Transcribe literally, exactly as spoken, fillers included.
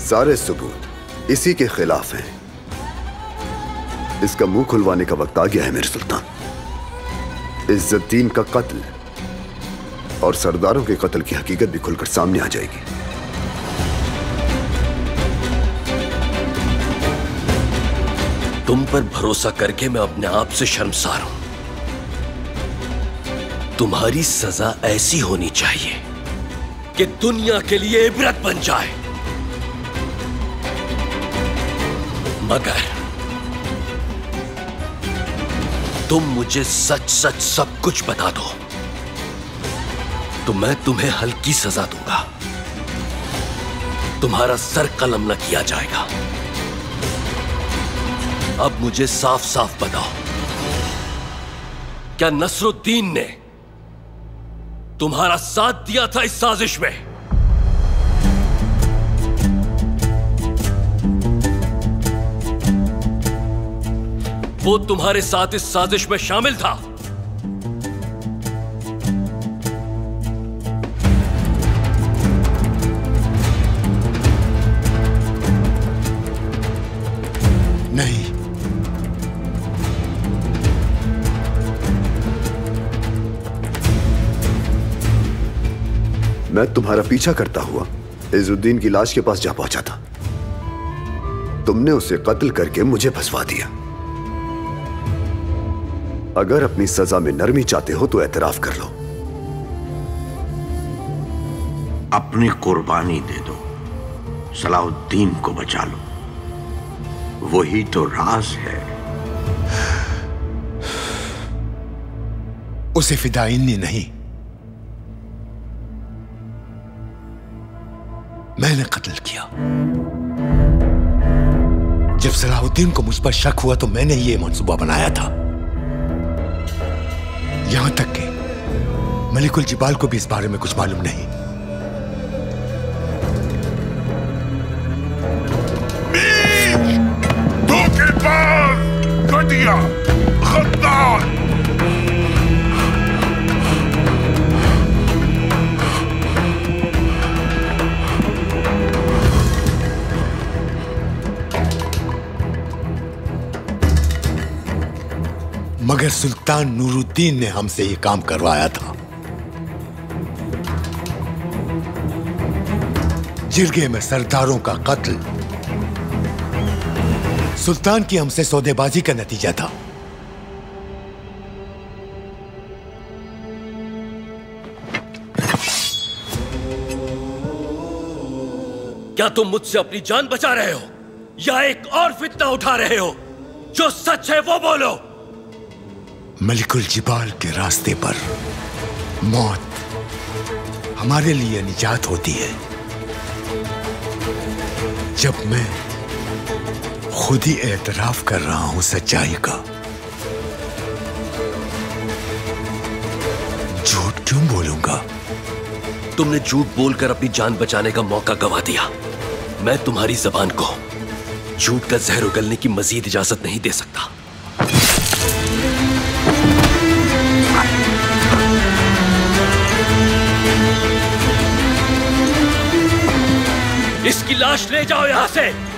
सारे सबूत इसी के खिलाफ हैं। इसका मुंह खुलवाने का वक्त आ गया है मेरे सुल्तान। इज्जतदीन का कत्ल और सरदारों के कत्ल की हकीकत भी खुलकर सामने आ जाएगी। तुम पर भरोसा करके मैं अपने आप से शर्मसार हूं। तुम्हारी सजा ऐसी होनी चाहिए कि दुनिया के लिए इबरत बन जाए। मगर तुम मुझे सच सच सब कुछ बता दो तो मैं तुम्हें हल्की सजा दूंगा। तुम्हारा सर कलम न किया जाएगा। अब मुझे साफ साफ बताओ, क्या नसरुद्दीन ने तुम्हारा साथ दिया था इस साजिश में? वो तुम्हारे साथ इस साजिश में शामिल था? नहीं। मैं तुम्हारा पीछा करता हुआ इजुद्दीन की लाश के पास जा पहुंचा था। तुमने उसे कत्ल करके मुझे फंसवा दिया। अगर अपनी सजा में नरमी चाहते हो तो एतराफ कर लो। अपनी कुर्बानी दे दो, सलाहुद्दीन को बचा लो। वही तो राज है। उसे फिदायिनी नहीं, मैंने कत्ल किया। जब सलाहुद्दीन को मुझ पर शक हुआ तो मैंने ये मंसूबा बनाया था। यहां तक कि मलिकुल जिबाल को भी इस बारे में कुछ मालूम नहीं। धोखेबाज, घटिया, गद्दार। मगर सुल्तान नूरुद्दीन ने हमसे यह काम करवाया था। जिरगे में सरदारों का कत्ल सुल्तान की हमसे सौदेबाजी का नतीजा था। क्या तुम मुझसे अपनी जान बचा रहे हो या एक और फितना उठा रहे हो? जो सच है वो बोलो। मलिकुल जिबाल के रास्ते पर मौत हमारे लिए निजात होती है जब मैं खुद ही एतराफ कर रहा हूं सच्चाई का। झूठ क्यों बोलूंगा? तुमने झूठ बोलकर अपनी जान बचाने का मौका गंवा दिया। मैं तुम्हारी जबान को झूठ का जहर उगलने की मजीद इजाजत नहीं दे सकता। इसकी लाश ले जाओ यहां से।